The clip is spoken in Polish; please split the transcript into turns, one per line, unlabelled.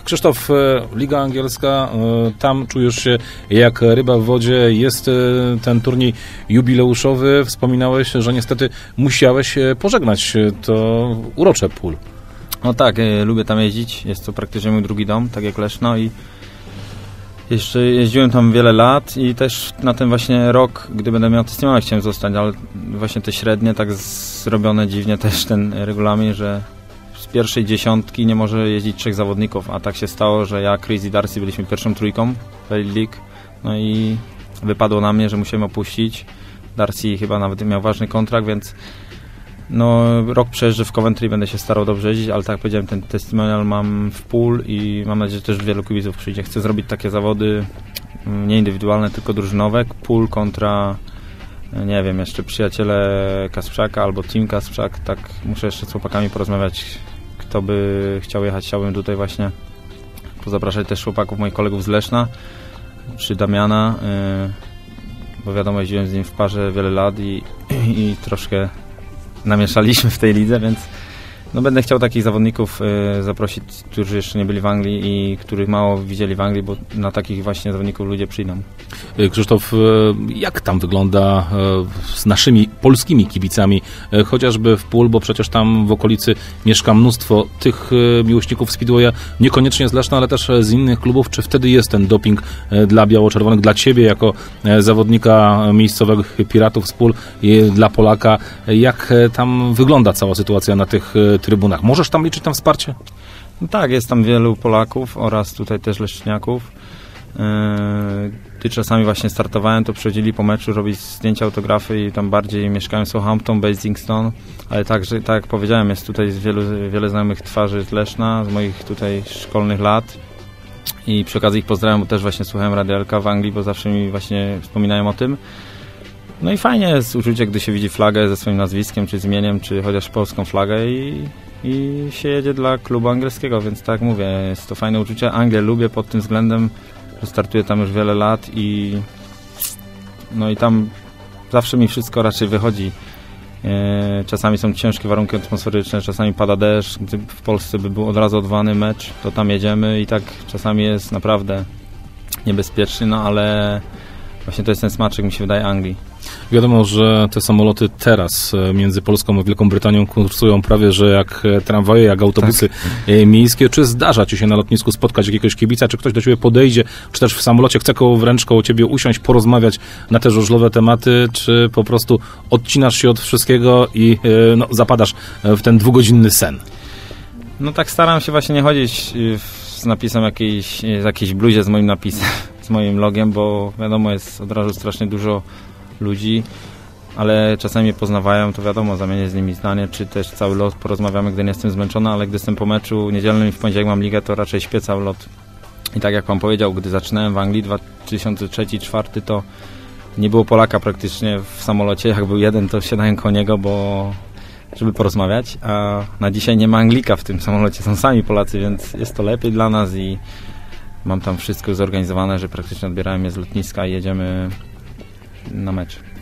Krzysztof, Liga Angielska, tam czujesz się jak ryba w wodzie, jest ten turniej jubileuszowy, wspominałeś, że niestety musiałeś pożegnać to urocze Pól.
No tak, lubię tam jeździć, jest to praktycznie mój drugi dom, tak jak Leszno i jeszcze jeździłem tam wiele lat i też na ten właśnie rok, gdy będę miał testować, chciałem zostać, ale właśnie te średnie, tak zrobione dziwnie też ten regulamin, że z pierwszej dziesiątki nie może jeździć 3 zawodników, a tak się stało, że ja, Chris i Darcy byliśmy pierwszą trójką w League, no i wypadło na mnie, że musiałem opuścić. Darcy chyba nawet miał ważny kontrakt, więc no rok przejeżdżę w Coventry, będę się starał dobrze jeździć, ale tak jak powiedziałem, ten testimonial mam w Pool i mam nadzieję, że też wielu kibiców przyjdzie. Chcę zrobić takie zawody nie indywidualne, tylko drużynowe. Pool kontra, nie wiem, jeszcze przyjaciele Kasprzaka albo team Kasprzak, tak muszę jeszcze z chłopakami porozmawiać, kto by chciał jechać. Chciałbym tutaj właśnie pozapraszać też chłopaków, moich kolegów z Leszna, czy Damiana, bo wiadomo, jeździłem z nim w parze wiele lat i troszkę namieszaliśmy w tej lidze, więc no będę chciał takich zawodników zaprosić, którzy jeszcze nie byli w Anglii i których mało widzieli w Anglii, bo na takich właśnie zawodników ludzie przyjdą.
Krzysztof, jak tam wygląda z naszymi polskimi kibicami, chociażby w Pool, bo przecież tam w okolicy mieszka mnóstwo tych miłośników speedwaya, niekoniecznie z Leszna, ale też z innych klubów. Czy wtedy jest ten doping dla biało-czerwonych, dla ciebie jako zawodnika miejscowych Piratów z Pool i dla Polaka? Jak tam wygląda cała sytuacja na tych trybunach? Możesz tam liczyć na wsparcie?
No tak, jest tam wielu Polaków oraz tutaj też Leszczyniaków. Gdy czasami właśnie startowałem, to przychodzili po meczu robić zdjęcia, autografy i tam bardziej mieszkałem w Southampton, Basingstown, ale także, tak jak powiedziałem, jest tutaj wiele znajomych twarzy z Leszna, z moich tutaj szkolnych lat i przy okazji ich pozdrawiam, bo też właśnie słuchałem Radio Elka w Anglii, bo zawsze mi właśnie wspominają o tym. No i fajnie jest uczucie, gdy się widzi flagę ze swoim nazwiskiem, czy z imieniem, czy chociaż polską flagę i się jedzie dla klubu angielskiego, więc tak jak mówię, jest to fajne uczucie. Anglię lubię pod tym względem, że startuję tam już wiele lat i no i tam zawsze mi wszystko raczej wychodzi. Czasami są ciężkie warunki atmosferyczne, czasami pada deszcz. Gdy w Polsce by był od razu odwołany mecz, to tam jedziemy i tak czasami jest naprawdę niebezpieczny, no ale właśnie to jest ten smaczek, mi się wydaje, Anglii.
Wiadomo, że te samoloty teraz między Polską a Wielką Brytanią kursują prawie, że jak tramwaje, jak autobusy miejskie. Czy zdarza ci się na lotnisku spotkać jakiegoś kibica, czy ktoś do ciebie podejdzie, czy też w samolocie chce wręcz koło ciebie usiąść, porozmawiać na te żużlowe tematy, czy po prostu odcinasz się od wszystkiego i no, zapadasz w ten 2-godzinny sen?
No tak staram się właśnie nie chodzić z napisem jakiejś bluzie z moim napisem, z moim logiem, bo wiadomo, jest od razu strasznie dużo ludzi, ale czasami mnie poznawają, to wiadomo, zamienię z nimi zdanie, czy też cały lot porozmawiamy, gdy nie jestem zmęczony, ale gdy jestem po meczu niedzielnym i w poniedziałek mam ligę, to raczej śpię cały lot. I tak jak pan powiedział, gdy zaczynałem w Anglii 2003-2004, to nie było Polaka praktycznie w samolocie, jak był jeden, to siadałem koło niego, żeby porozmawiać, a na dzisiaj nie ma Anglika w tym samolocie, są sami Polacy, więc jest to lepiej dla nas i mam tam wszystko zorganizowane, że praktycznie odbierałem je z lotniska i jedziemy na mecz.